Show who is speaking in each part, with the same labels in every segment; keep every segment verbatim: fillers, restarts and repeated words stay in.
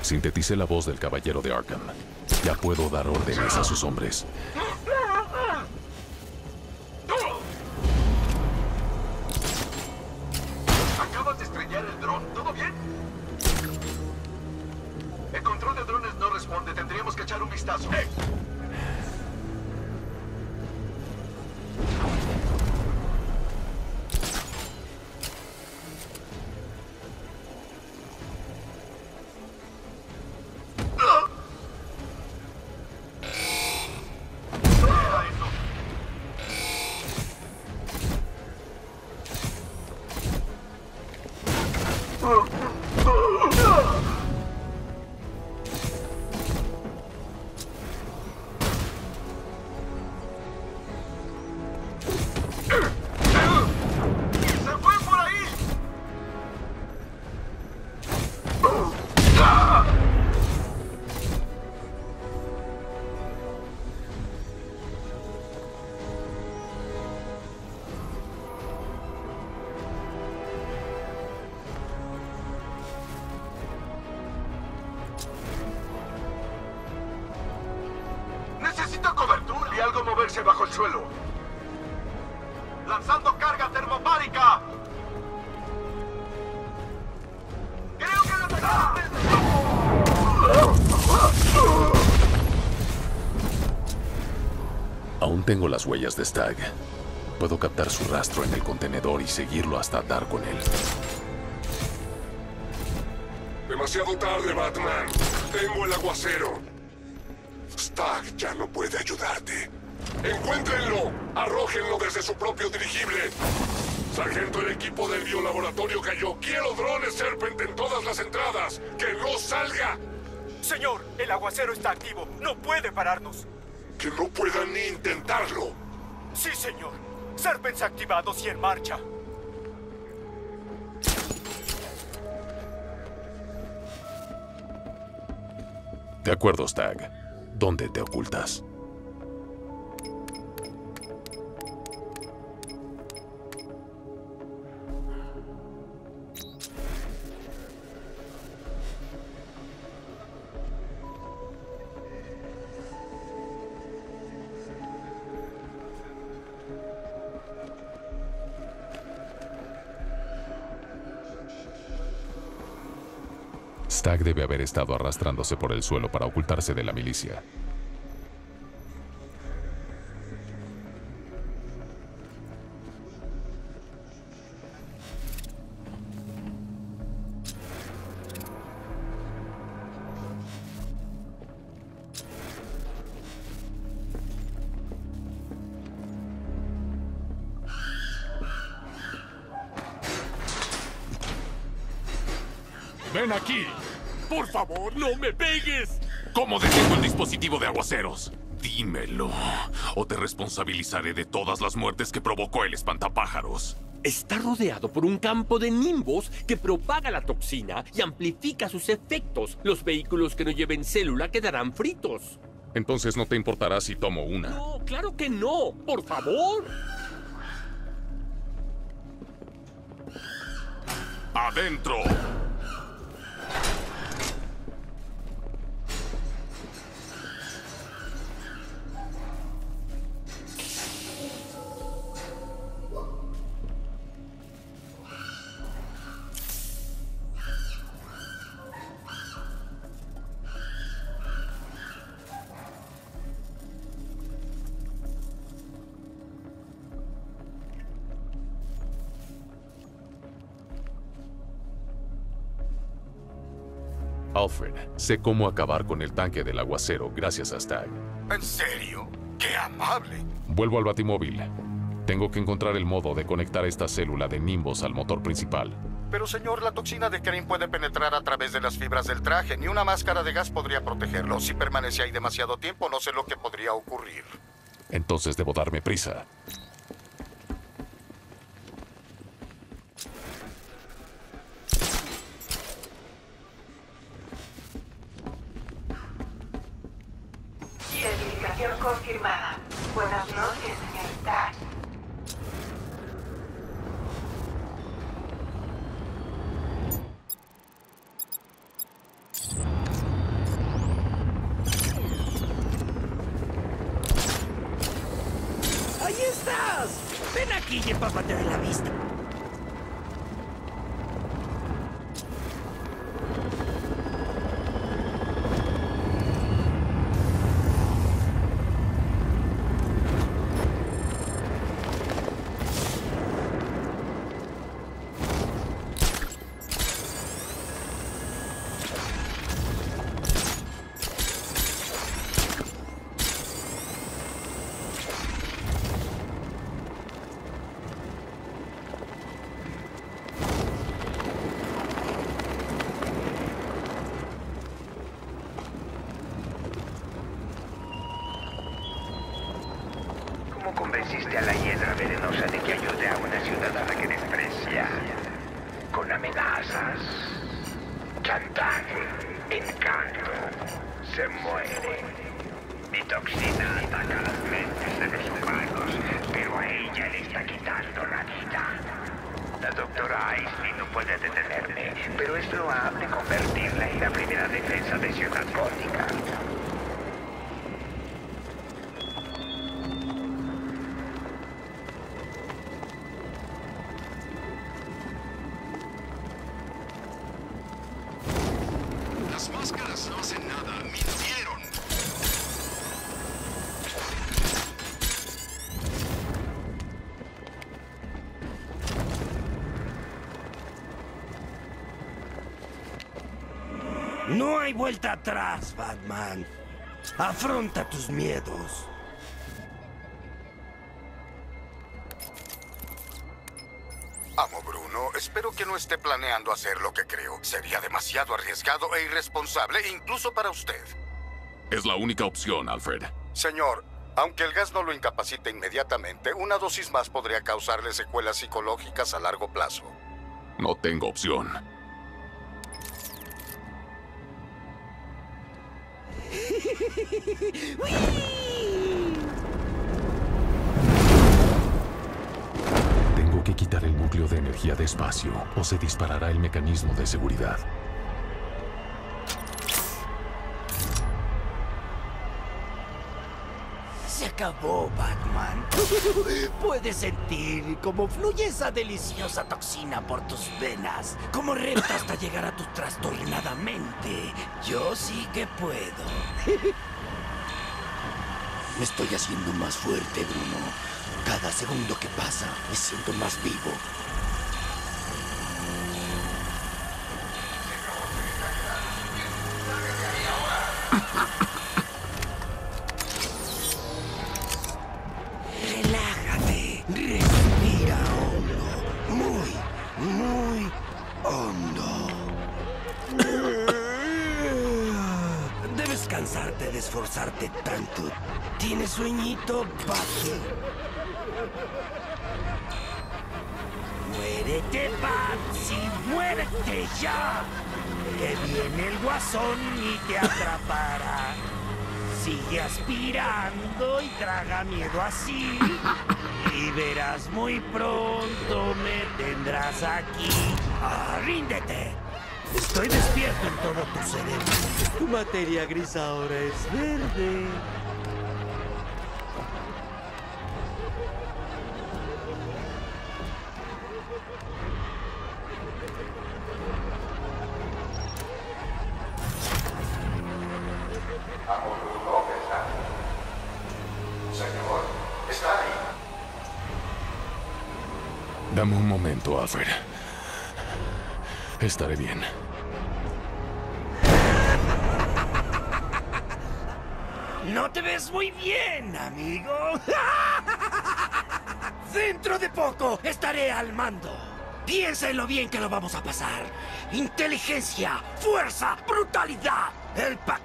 Speaker 1: Sinteticé la voz del caballero de Arkham. Ya puedo dar órdenes a sus hombres.
Speaker 2: Acabas de estrellar el dron. ¿Todo bien? El control de drones no responde. Tendríamos que echar un vistazo. ¡Hey! Necesito cobertura. Vi algo moverse bajo el suelo. Lanzando carga termopárica. Creo que lo tengo.
Speaker 1: Aún tengo las huellas de Stagg. Puedo captar su rastro en el contenedor y seguirlo hasta dar con él.
Speaker 3: Demasiado tarde, Batman. Tengo el aguacero. Stagg ya no puede ayudarte. ¡Encuéntrenlo! ¡Arrójenlo desde su propio dirigible! Sargento, el equipo del biolaboratorio cayó. ¡Quiero drones Serpent en todas las entradas! ¡Que no salga!
Speaker 4: Señor, el aguacero está activo. No puede pararnos.
Speaker 3: ¡Que no puedan ni intentarlo!
Speaker 4: Sí, señor. Serpents activados y en marcha.
Speaker 1: De acuerdo, Stagg. ¿Dónde te ocultas? Stagg debe haber estado arrastrándose por el suelo para ocultarse de la milicia.
Speaker 5: ¡Ven aquí! ¡Por favor, no me pegues! ¿Cómo detengo el dispositivo de aguaceros? Dímelo, o te responsabilizaré de todas las muertes que provocó el espantapájaros.
Speaker 6: Está rodeado por un campo de nimbos que propaga la toxina y amplifica sus efectos. Los vehículos que no lleven célula quedarán fritos.
Speaker 1: Entonces no te importará si tomo una.
Speaker 6: No, claro que no. ¡Por favor!
Speaker 5: ¡Adentro!
Speaker 1: Alfred, sé cómo acabar con el tanque del aguacero gracias a Stagg.
Speaker 2: ¿En serio? ¡Qué amable!
Speaker 1: Vuelvo al batimóvil. Tengo que encontrar el modo de conectar esta célula de nimbos al motor principal.
Speaker 2: Pero señor, la toxina de Crane puede penetrar a través de las fibras del traje. Ni una máscara de gas podría protegerlo. Si permanece ahí demasiado tiempo, no sé lo que podría ocurrir.
Speaker 1: Entonces debo darme prisa.
Speaker 7: Identificación confirmada. Buenas noches, señor Stagg.
Speaker 8: Ven aquí y empápate de la vista.
Speaker 9: ¿Cómo convenciste a la hiedra venenosa de que ayude a una ciudadana que desprecia? ¿Con amenazas? ¿Chantaje? ¿Encanto? Se muere. Mi toxina ataca las mentes de los humanos, pero a ella le está quitando la vida. La doctora Aisley no puede detenerme, pero es loable convertirla en la primera defensa de Ciudad Gótica.
Speaker 3: Las máscaras no hacen nada. Mintieron.
Speaker 8: No hay vuelta atrás, Batman. Afronta tus miedos.
Speaker 2: Amo Bruno, espero que no esté planeando hacer lo que creo. Sería demasiado arriesgado e irresponsable, incluso para usted.
Speaker 5: Es la única opción, Alfred.
Speaker 2: Señor, aunque el gas no lo incapacite inmediatamente, una dosis más podría causarle secuelas psicológicas a largo plazo.
Speaker 5: No tengo opción.
Speaker 1: Tengo que quitar el núcleo de energía despacio o se disparará el mecanismo de seguridad.
Speaker 8: Se acabó, Batman. Puedes sentir cómo fluye esa deliciosa toxina por tus venas, cómo repta hasta llegar a tu trastornada mente. Yo sí que puedo. Me estoy haciendo más fuerte, Bruno. Cada segundo que pasa, me siento más vivo. Relájate, respira hondo, muy, muy hondo. Debes cansarte de esforzarte tanto. ¿Tienes sueñito, Batman? ¡Muérete, Patsy! ¡Muérete ya! Que viene el guasón y te atrapará. Sigue aspirando y traga miedo así. Y verás muy pronto me tendrás aquí. ¡Ah, ríndete! Estoy despierto en todo tu cerebro. Tu materia gris ahora es verde.
Speaker 2: Señor, ¿está ahí?
Speaker 1: Dame un momento, Alfred. Estaré bien.
Speaker 8: No te ves muy bien, amigo. Dentro de poco estaré al mando. Piensa en lo bien que lo vamos a pasar. Inteligencia, fuerza, brutalidad. El pa...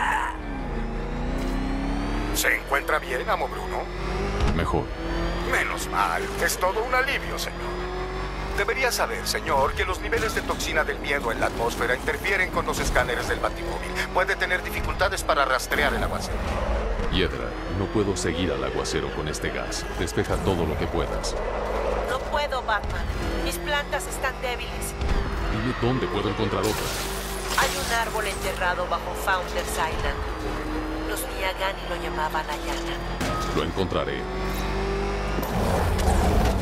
Speaker 2: ¿Se encuentra bien, amo Bruno?
Speaker 1: Mejor.
Speaker 2: Menos mal. Es todo un alivio, señor. Debería saber, señor, que los niveles de toxina del miedo en la atmósfera interfieren con los escáneres del Batimóvil. Puede tener dificultades para rastrear el aguacero.
Speaker 1: Hiedra, no puedo seguir al aguacero con este gas. Despeja todo lo que puedas.
Speaker 10: No puedo, Batman. Mis plantas están débiles.
Speaker 1: Dime dónde puedo encontrar otra.
Speaker 10: Hay un árbol enterrado bajo Founders Island. Los Miyagani lo llamaban Ayana.
Speaker 1: Lo encontraré.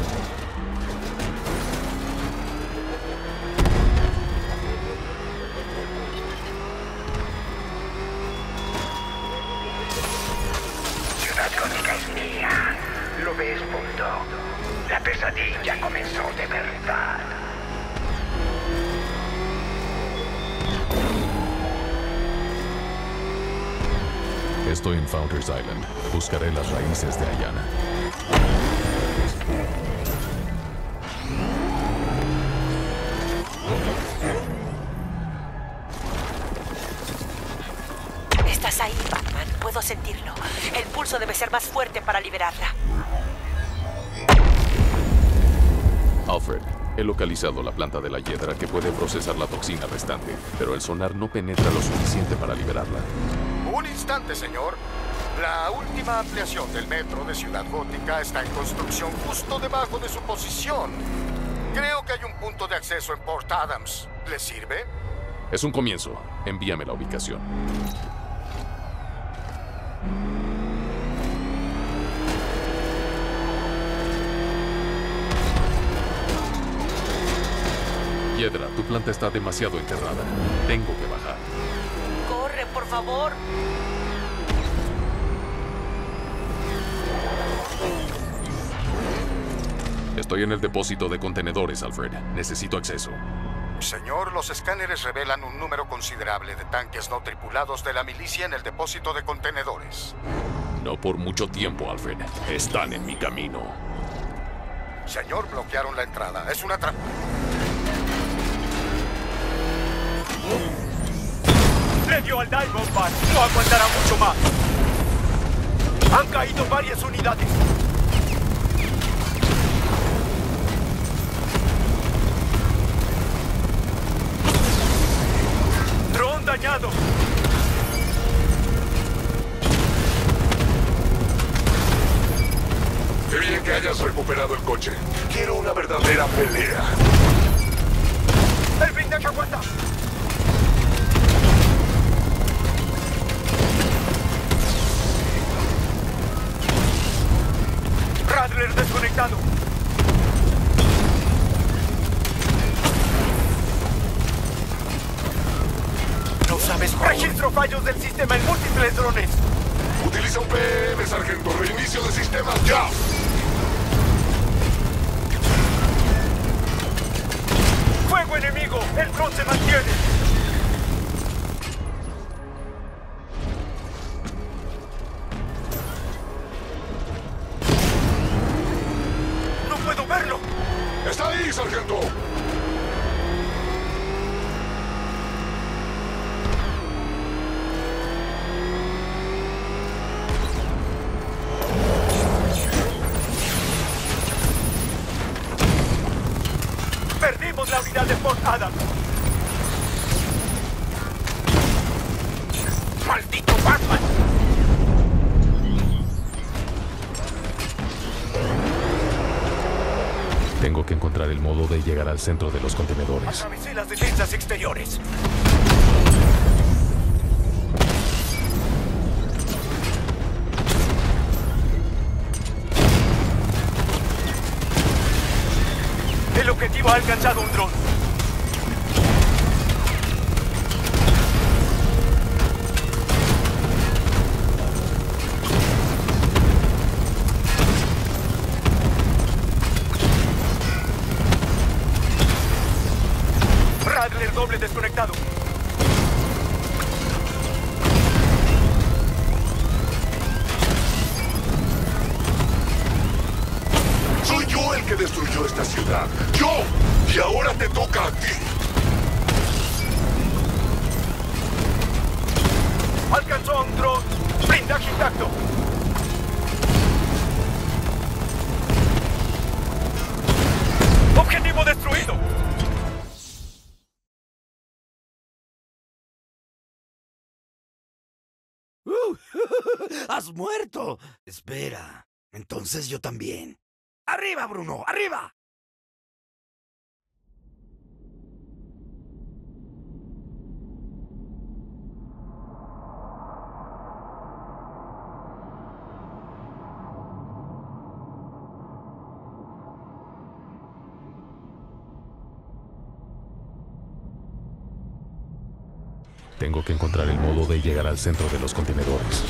Speaker 1: estoy en Founders Island. Buscaré las raíces de Ayana.
Speaker 10: Estás ahí, Batman. Puedo sentirlo. El pulso debe ser más fuerte para liberarla.
Speaker 1: Alfred, he localizado la planta de la hiedra que puede procesar la toxina restante, pero el sonar no penetra lo suficiente para liberarla.
Speaker 2: Un instante, señor. La última ampliación del metro de Ciudad Gótica está en construcción justo debajo de su posición. Creo que hay un punto de acceso en Port Adams. ¿Le sirve?
Speaker 1: Es un comienzo. Envíame la ubicación. Hiedra, tu planta está demasiado enterrada. Tengo que bajar.
Speaker 10: Corre, por favor.
Speaker 1: Estoy en el depósito de contenedores, Alfred. Necesito acceso.
Speaker 2: Señor, los escáneres revelan un número considerable de tanques no tripulados de la milicia en el depósito de contenedores.
Speaker 1: No por mucho tiempo, Alfred. Están en mi camino.
Speaker 2: Señor, bloquearon la entrada. Es una trampa.
Speaker 4: Le dio al Diamond Bar. No aguantará mucho más. Han caído varias unidades. Dron dañado.
Speaker 3: Qué bien que hayas recuperado el coche. Quiero una verdadera pelea.
Speaker 4: El blindaje aguanta. Radler desconectado. No sabes cómo. Registro fallos del sistema en múltiples drones.
Speaker 3: Utiliza un P M, sargento. Reinicio de sistemas ya.
Speaker 4: ¡Fuego enemigo! ¡El dron se mantiene! ¡No puedo verlo!
Speaker 3: ¡Está ahí, sargento!
Speaker 4: Perdimos la unidad de Port Adams. ¡Maldito Batman!
Speaker 1: Tengo que encontrar el modo de llegar al centro de los contenedores.
Speaker 4: Atravesé las defensas exteriores. El objetivo ha alcanzado un dron. Radler doble desconectado.
Speaker 3: Soy yo el que destruyó esta ciudad. ¡Yo! Y ahora te toca a ti.
Speaker 4: Alcanzó a un dron. Blindaje intacto. Objetivo destruido.
Speaker 8: Uh, ¡Has muerto! Espera, entonces yo también. ¡Arriba, Bruno! ¡Arriba!
Speaker 1: Tengo que encontrar el modo de llegar al centro de los contenedores.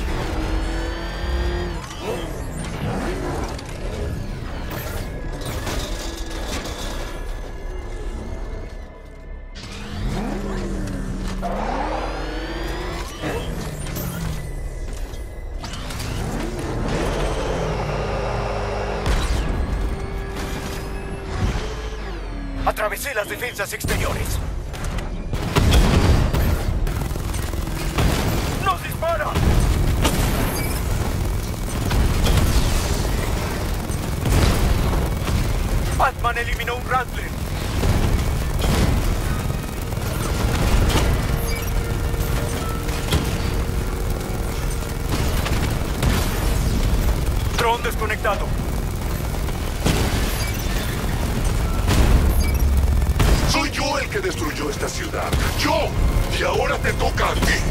Speaker 4: Fortalecé las defensas exteriores. ¡Nos dispara! Batman eliminó un Rattler. Dron desconectado.
Speaker 3: Soy yo el que destruyó esta ciudad. ¡Yo! Y ahora te toca a ti.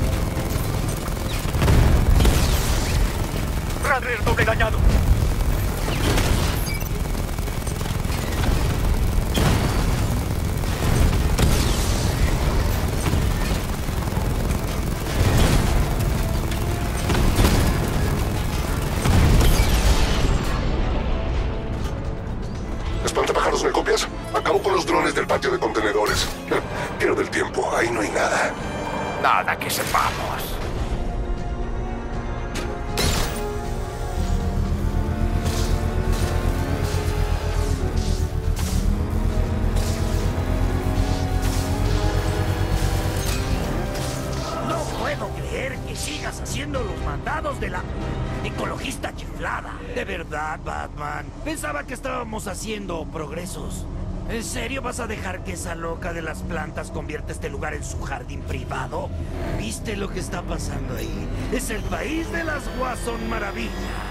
Speaker 4: Rattler doble dañado.
Speaker 3: Espantapájaros, ¿me copias? Acabo con los drones del patio de contenedores. Quiero del tiempo, ahí no hay nada.
Speaker 9: Nada que sepamos.
Speaker 8: No puedo creer que sigas haciendo los mandados de la ecologista chiflada. De verdad, Batman. Pensaba que estábamos haciendo progresos. ¿En serio vas a dejar que esa loca de las plantas convierta este lugar en su jardín privado? ¿Viste lo que está pasando ahí? Es el país de las Guasón Maravillas.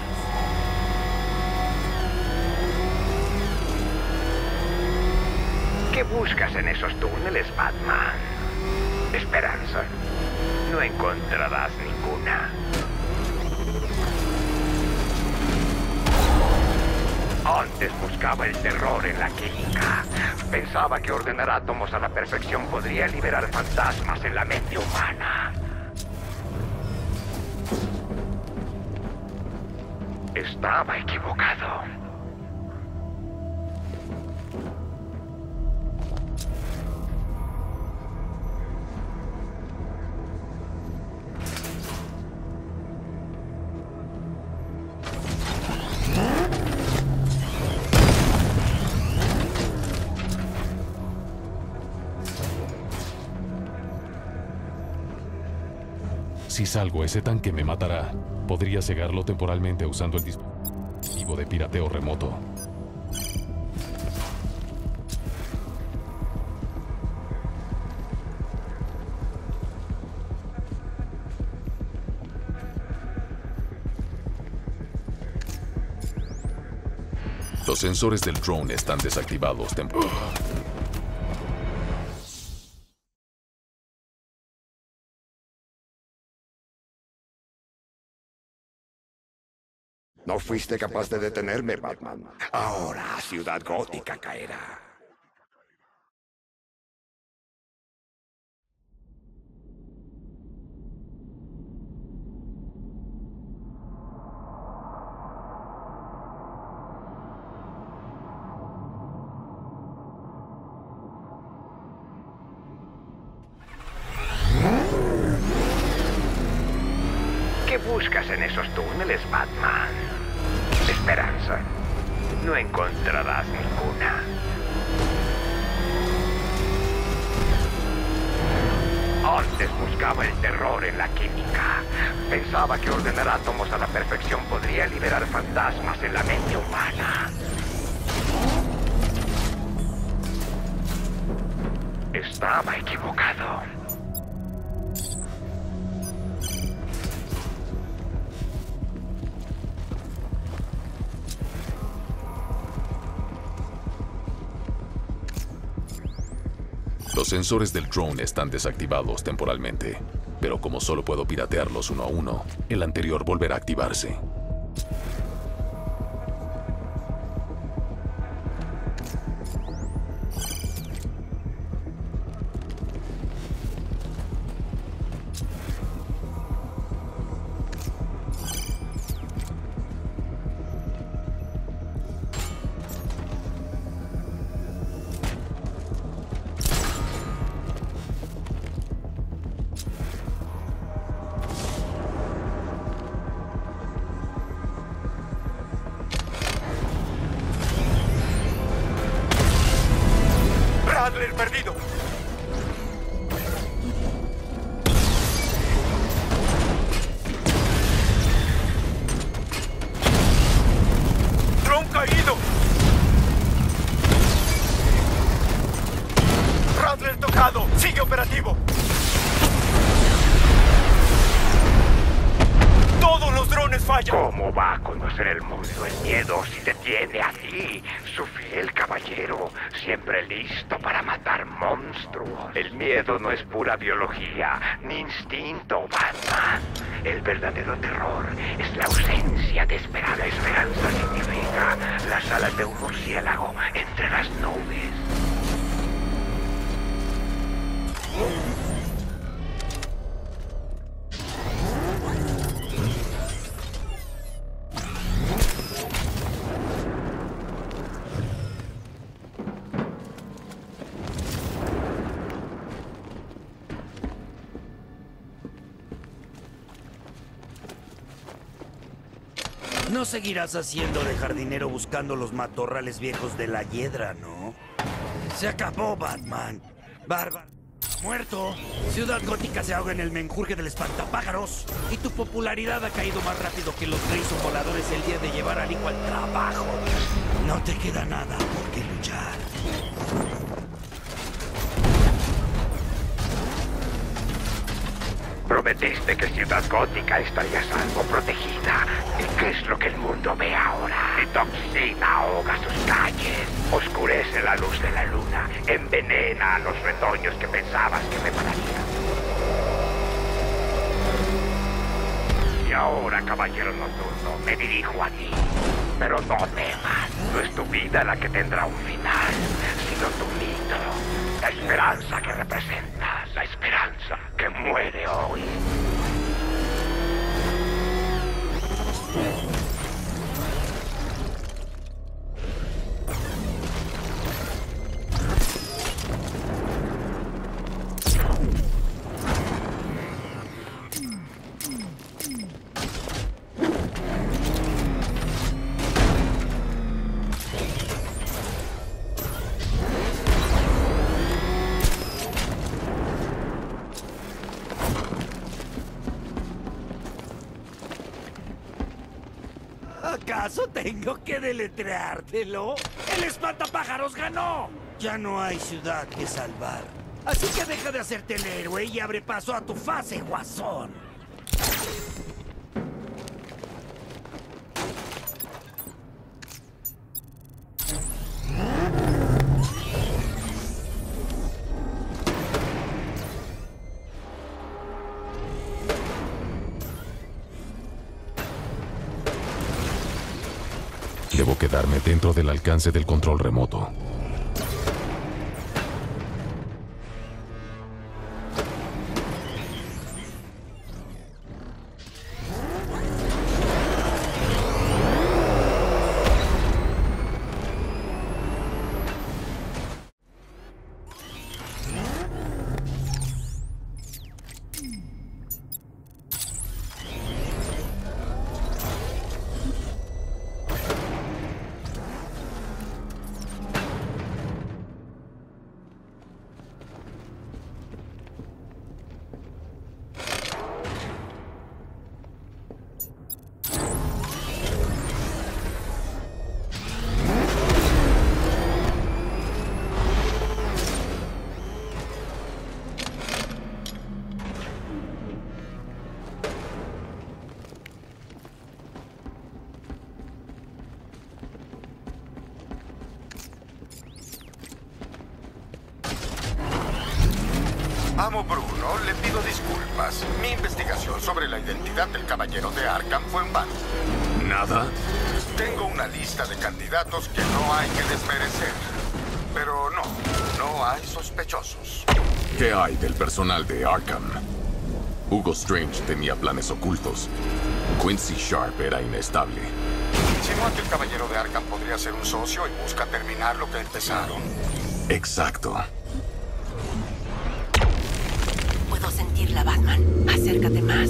Speaker 9: ¿Qué buscas en esos túneles, Batman? Esperanza. No encontrarás ninguna. Antes buscaba el terror en la química. Pensaba que ordenar átomos a la perfección podría liberar fantasmas en la mente humana. Estaba equivocado.
Speaker 1: Si salgo, ese tanque me matará. Podría cegarlo temporalmente usando el dispositivo de pirateo remoto. Los sensores del drone están desactivados temporalmente.
Speaker 11: No fuiste capaz de detenerme, Batman. Ahora Ciudad Gótica caerá.
Speaker 9: ¿Qué buscas en esos túneles, Batman? Esperanza. No encontrarás ninguna. Antes buscaba el terror en la química. Pensaba que ordenar átomos a la perfección podría liberar fantasmas en la mente humana. Estaba equivocado.
Speaker 1: Los sensores del drone están desactivados temporalmente, pero como solo puedo piratearlos uno a uno, el anterior volverá a activarse.
Speaker 4: Adler perdido. Tron caído. Radler tocado. Sigue operativo. Todos los drones fallan.
Speaker 9: ¿Cómo va a conocer el mundo el miedo si te tiene a ti, su fiel caballero, siempre listo para matar monstruos? El miedo no es pura biología, ni instinto, Batman. El verdadero terror es la ausencia de esperanza. La esperanza significa las alas de un murciélago entre las nubes.
Speaker 8: No seguirás haciendo de jardinero buscando los matorrales viejos de la hiedra, ¿no? Se acabó, Batman. Bárbaro. Muerto. Ciudad Gótica se ahoga en el menjurje del espantapájaros. Y tu popularidad ha caído más rápido que los Grayson voladores el día de llevar al hijo al trabajo. No te queda nada por qué luchar.
Speaker 9: Prometiste que Ciudad Gótica estaría a salvo, protegida. ¿Y qué es lo que el mundo ve ahora? Mi toxina ahoga sus calles, oscurece la luz de la luna, envenena a los retoños que pensabas que me pararían. Y ahora, caballero nocturno, me dirijo a ti. Pero no temas, no es tu vida la que tendrá un final, sino tu mito. La esperanza que representas, la esperanza que muere hoy.
Speaker 8: ¿Acaso tengo que deletreártelo? ¡El espantapájaros ganó! Ya no hay ciudad que salvar. Así que deja de hacerte el héroe y abre paso a tu fase, Guasón.
Speaker 1: Debo quedarme dentro del alcance del control remoto.
Speaker 2: Amo Bruno, le pido disculpas. Mi investigación sobre la identidad del caballero de Arkham fue en vano.
Speaker 5: ¿Nada?
Speaker 2: Tengo una lista de candidatos que no hay que desmerecer. Pero no, no hay sospechosos.
Speaker 5: ¿Qué hay del personal de Arkham? Hugo Strange tenía planes ocultos. Quincy Sharp era inestable.
Speaker 2: Insinúa que el caballero de Arkham podría ser un socio y busca terminar lo que empezaron.
Speaker 5: Exacto.
Speaker 10: Puedo sentirla, Batman. Acércate más.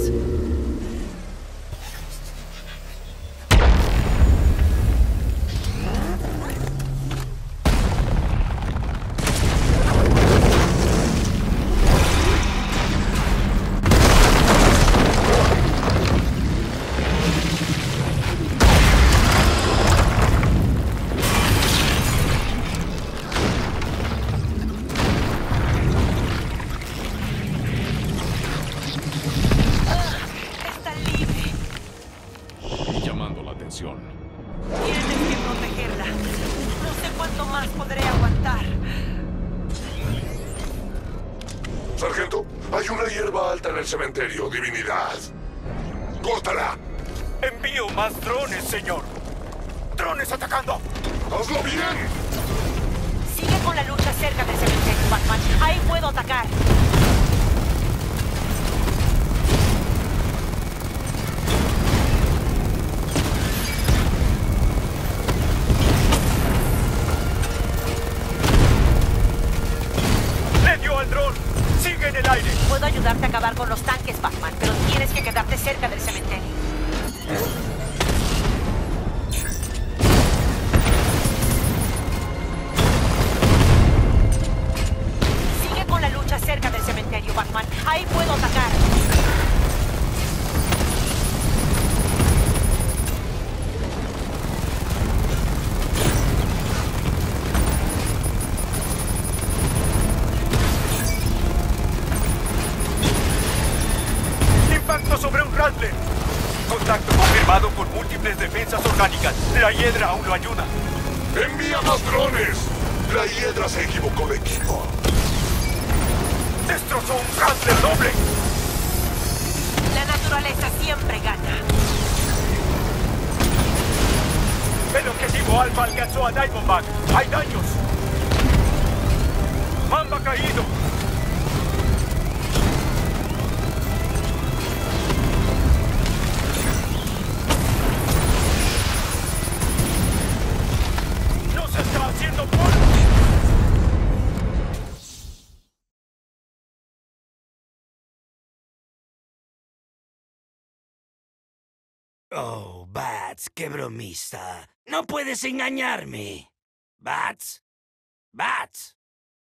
Speaker 3: una hierba alta en el cementerio, divinidad. ¡Córtala!
Speaker 4: Envío más drones, señor. ¡Drones atacando!
Speaker 3: ¡Hazlo bien!
Speaker 10: Sigue con la lucha cerca del cementerio, Batman. Ahí puedo atacar.
Speaker 4: ¡Le dio al dron! ¡Sigue en el aire!
Speaker 10: Puedo ayudarte a acabar con los tanques, Batman, pero tienes que quedarte cerca del cementerio. Sigue con la lucha cerca del cementerio, Batman. Ahí puedo atacar.
Speaker 4: ¡Impacto sobre un Rattler! Contacto confirmado con múltiples defensas orgánicas. La hiedra aún lo ayuda.
Speaker 3: ¡Envía más drones! La hiedra se equivocó de equipo.
Speaker 4: ¡Destrozó un Rattler doble!
Speaker 10: La naturaleza siempre gana.
Speaker 4: El objetivo Alfa alcanzó a Diamondback. ¡Hay daños! ¡Mamba caído! ¡No se está haciendo polvo!
Speaker 8: Oh, Bats, qué bromista. No puedes engañarme. Bats. Bats.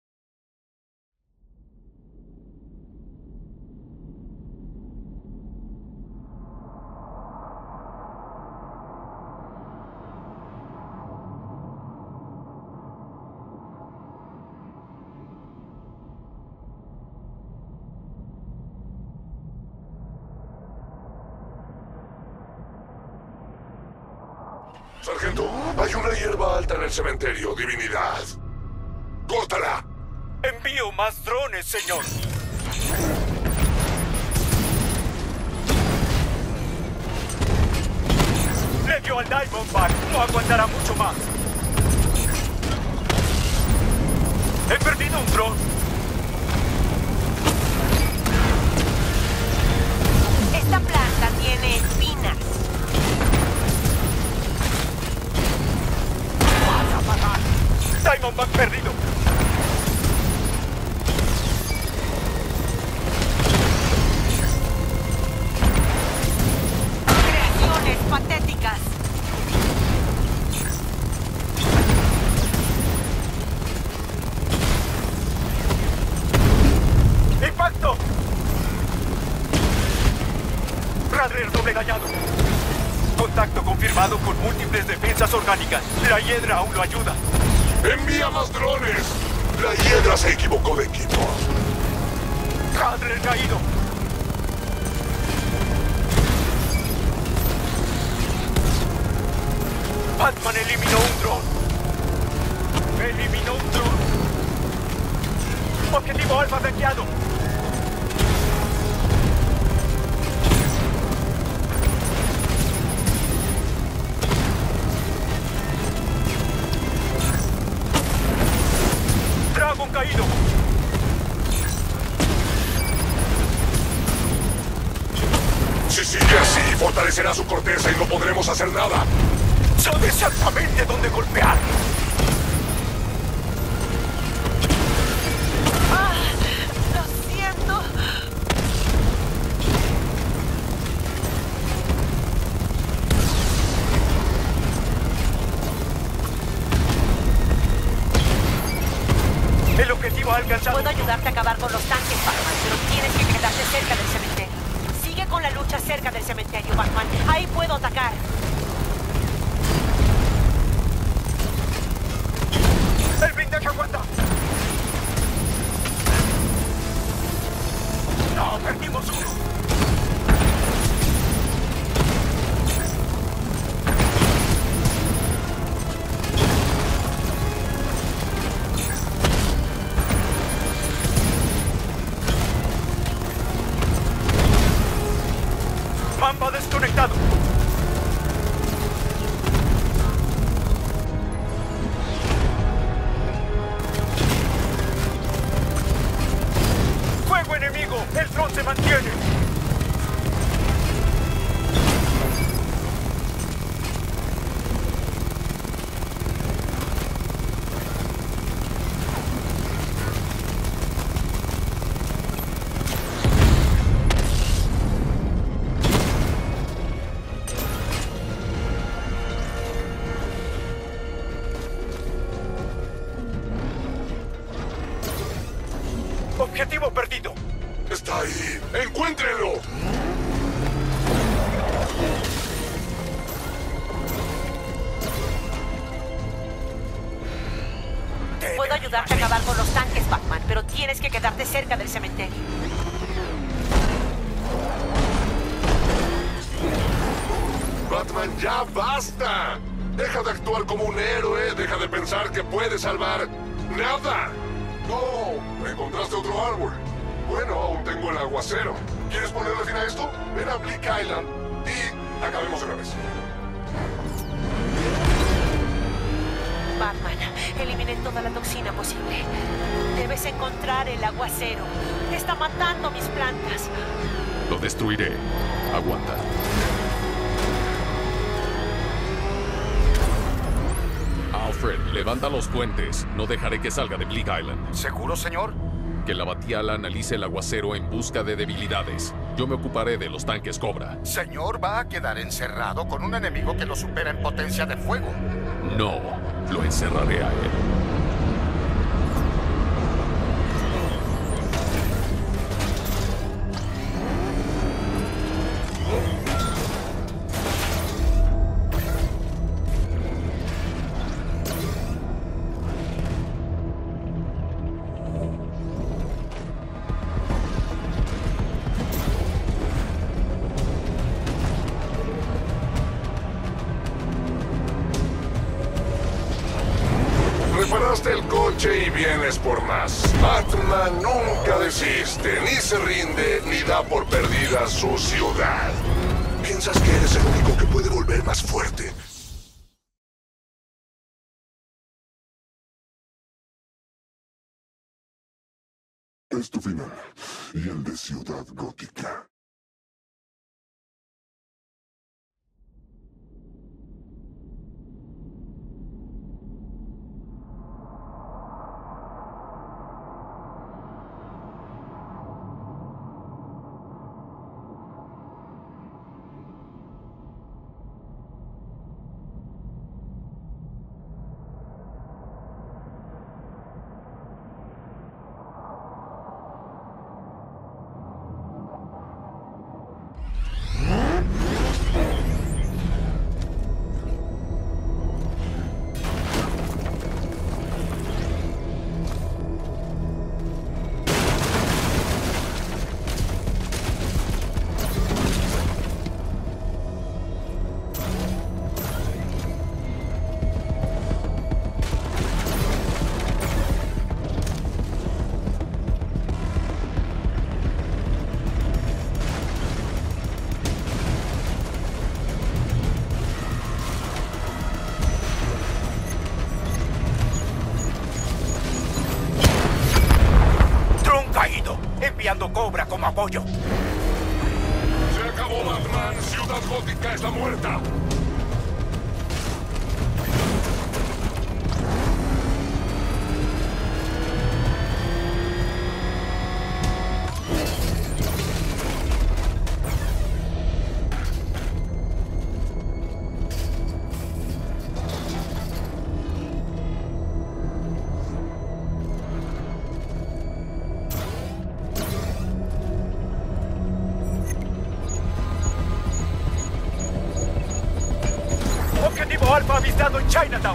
Speaker 3: Sargento, hay una hierba alta en el cementerio, divinidad. ¡Córtala!
Speaker 4: Envío más drones, señor. Le dio al Diamondback. No aguantará mucho más. He perdido un dron.
Speaker 10: Esta planta tiene espinas.
Speaker 4: ¡Vas a pagar! Diamondback perdido.
Speaker 10: Creaciones patéticas.
Speaker 4: ¡Impacto! Rattler doble dañado. Contacto confirmado con múltiples defensas orgánicas. La hiedra aún lo ayuda.
Speaker 3: ¡Envía más drones! La hiedra se equivocó de equipo.
Speaker 4: Rattler caído. Batman eliminó un dron. Eliminó un dron. Objetivo Alfa bloqueado. Dragon caído.
Speaker 3: Si sigue así, fortalecerá su corteza y no podremos hacer nada.
Speaker 4: Sabe exactamente dónde golpear.
Speaker 10: Ah, lo siento.
Speaker 4: El objetivo ha alcanzado.
Speaker 10: Puedo ayudarte a acabar con los tanques, Batman, pero tienes que quedarte cerca del cementerio. Sigue con la lucha cerca del cementerio, Batman. Ahí puedo atacar.
Speaker 4: El blindaje aguanta. No, perdimos uno. localizado. ¡Fuego enemigo! ¡El dron se mantiene! Objetivo perdido.
Speaker 3: Está ahí. ¡Encuéntrenlo!
Speaker 10: Puedo ayudarte a acabar con los tanques, Batman, pero tienes que quedarte cerca del cementerio.
Speaker 3: Batman, ya basta. Deja de actuar como un héroe. Deja de pensar que puedes salvar nada. No, encontraste otro árbol. Bueno, aún tengo el aguacero. ¿Quieres ponerle fin a esto? Ven a Bleak Island y acabemos de una vez.
Speaker 10: Batman, eliminé toda la toxina posible. Debes encontrar el aguacero. Está matando mis plantas.
Speaker 1: Lo destruiré. Aguanta. Alfred, levanta los puentes. No dejaré que salga de Bleak Island.
Speaker 2: ¿Seguro, señor?
Speaker 1: Que la batiala analice el aguacero en busca de debilidades. Yo me ocuparé de los tanques Cobra.
Speaker 2: Señor, va a quedar encerrado con un enemigo que lo supera en potencia de fuego.
Speaker 1: No, lo encerraré a él.
Speaker 3: Reparaste el coche y vienes por más. Batman nunca desiste, ni se rinde, ni da por perdida su ciudad. Piensas que eres el único que puede volver más fuerte. Es tu final, y el de Ciudad Gótica.
Speaker 4: Enviando Cobra como apoyo.
Speaker 3: Se acabó, Batman. Ciudad Gótica está muerta.
Speaker 4: Objetivo Alfa avistado en Chinatown.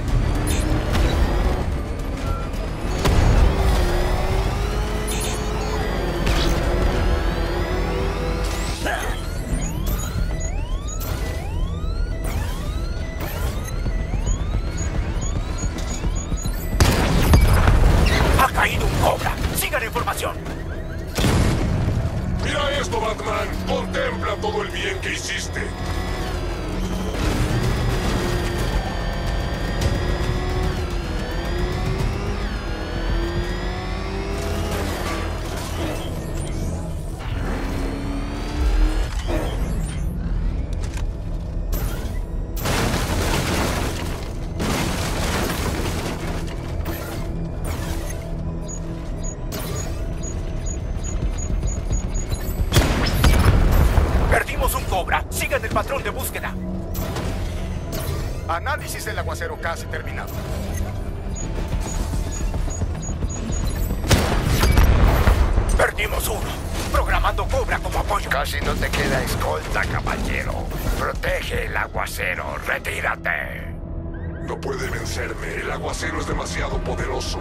Speaker 4: Ha caído un Cobra. Siga la información.
Speaker 3: Mira esto, Batman. Contempla todo el bien que hiciste.
Speaker 4: Sigan el patrón de búsqueda.
Speaker 2: Análisis del aguacero casi terminado.
Speaker 4: Perdimos uno. Programando Cobra como apoyo.
Speaker 9: Casi no te queda escolta, caballero. Protege el aguacero. Retírate.
Speaker 3: No puede vencerme. El aguacero es demasiado poderoso.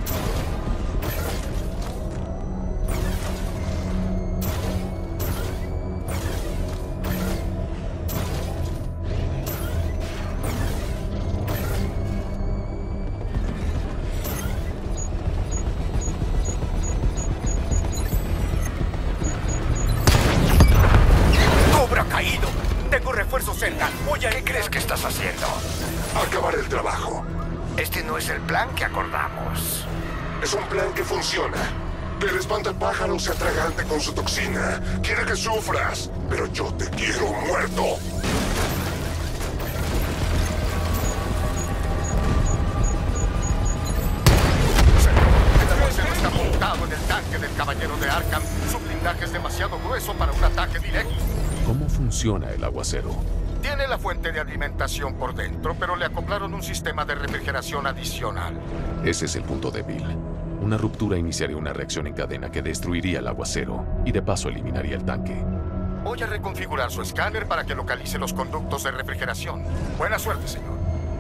Speaker 9: ¿Qué crees que estás haciendo?
Speaker 3: Acabar el trabajo.
Speaker 9: Este no es el plan que acordamos.
Speaker 3: Es un plan que funciona. Que el espantapájaro se atragante con su toxina. Quiere que sufras, pero yo te quiero muerto.
Speaker 2: El aguacero está montado en el tanque del caballero de Arkham. Su blindaje es demasiado grueso para un ataque directo.
Speaker 1: ¿Cómo funciona el aguacero?
Speaker 2: Tiene la fuente de alimentación por dentro, pero le acoplaron un sistema de refrigeración adicional.
Speaker 1: Ese es el punto débil. Una ruptura iniciaría una reacción en cadena que destruiría el aguacero y de paso eliminaría el tanque.
Speaker 2: Voy a reconfigurar su escáner para que localice los conductos de refrigeración. Buena suerte, señor.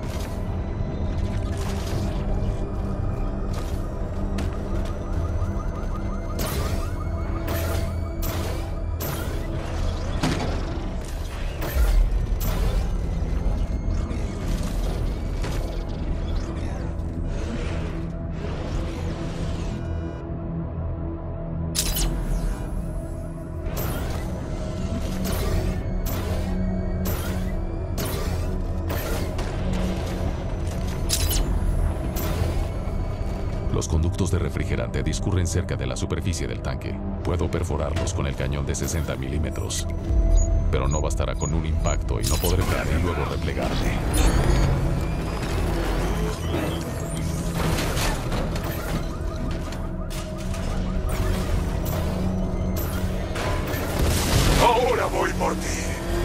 Speaker 1: Los conductos de refrigerante discurren cerca de la superficie del tanque. Puedo perforarlos con el cañón de sesenta milímetros. Pero no bastará con un impacto y no podré caer y luego replegarme.
Speaker 3: Ahora voy por ti.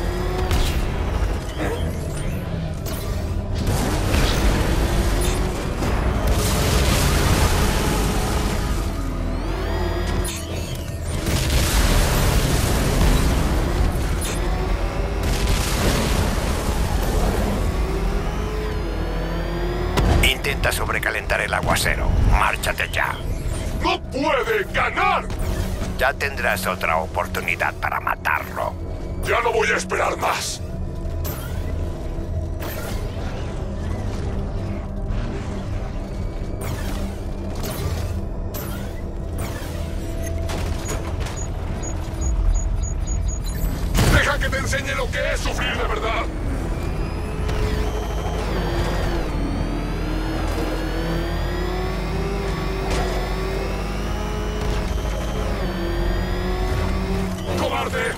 Speaker 9: Intenta sobrecalentar el aguacero. Márchate ya.
Speaker 3: ¡No puede ganar!
Speaker 9: Ya tendrás otra oportunidad para matarlo.
Speaker 3: Ya no voy a esperar más. Deja que te enseñe lo que es sufrir de verdad. ¡Cobarde!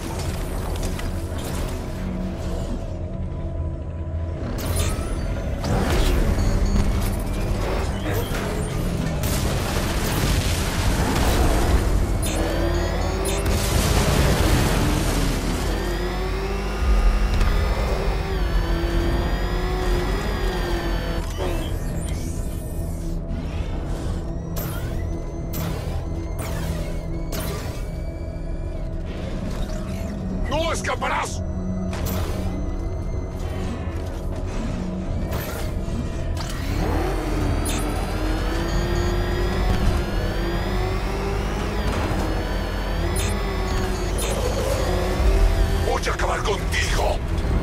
Speaker 3: ¡No escaparás! Voy a acabar contigo.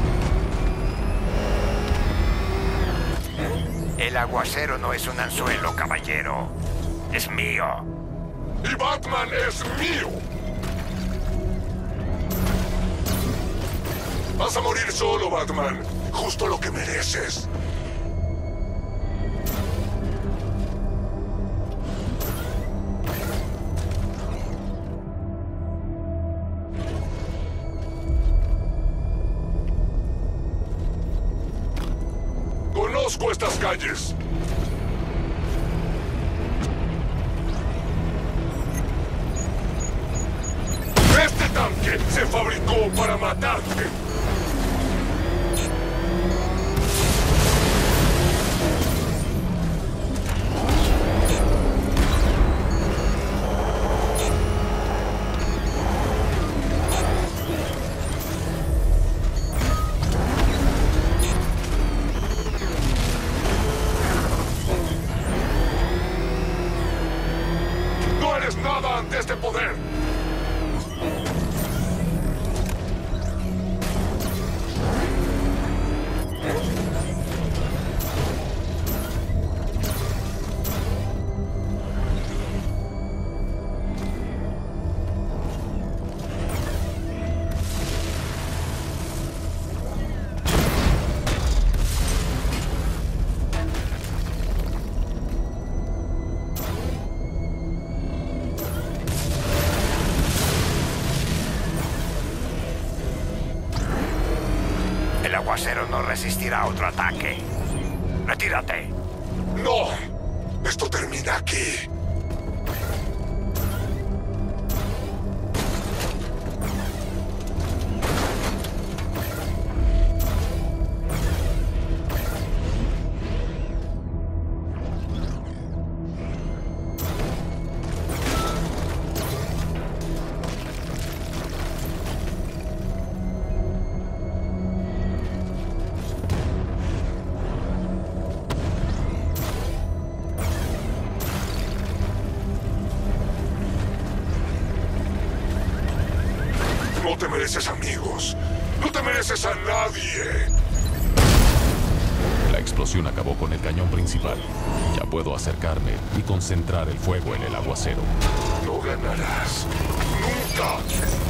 Speaker 9: El aguacero no es un anzuelo, caballero. Es mío.
Speaker 3: Y Batman es mío. Vas a morir solo, Batman. Justo lo que mereces. Conozco estas calles. Este tanque se fabricó para matarte. eres nada ante este poder.
Speaker 11: El aguacero no resistirá otro ataque. ¡Retírate!
Speaker 3: ¡No! Esto termina aquí. No te mereces amigos. No te mereces a nadie.
Speaker 1: La explosión acabó con el cañón principal. Ya puedo acercarme y concentrar el fuego en el aguacero.
Speaker 3: No ganarás. ¡Nunca!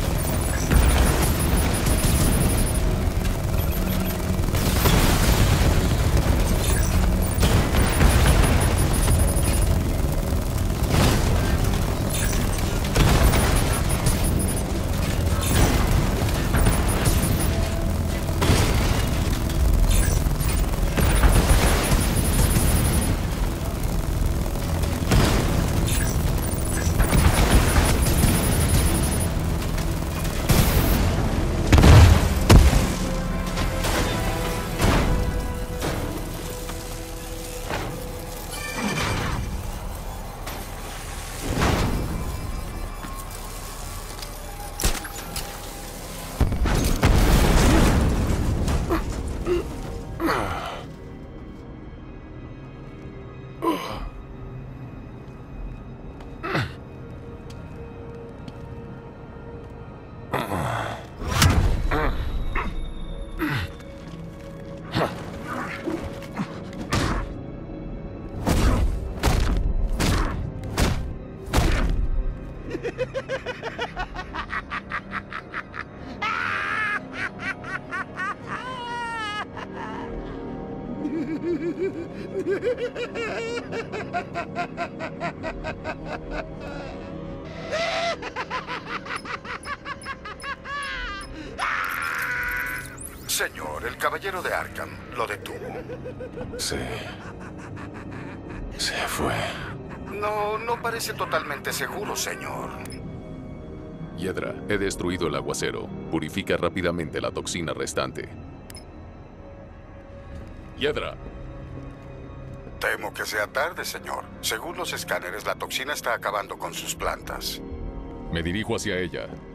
Speaker 2: Señor, el caballero de Arkham lo detuvo.
Speaker 1: Sí. Se fue.
Speaker 2: No, no parece totalmente seguro, señor.
Speaker 1: Hiedra, he destruido el aguacero. Purifica rápidamente la toxina restante. Hiedra.
Speaker 2: Temo que sea tarde, señor. Según los escáneres, la toxina está acabando con sus plantas.
Speaker 1: Me dirijo hacia ella.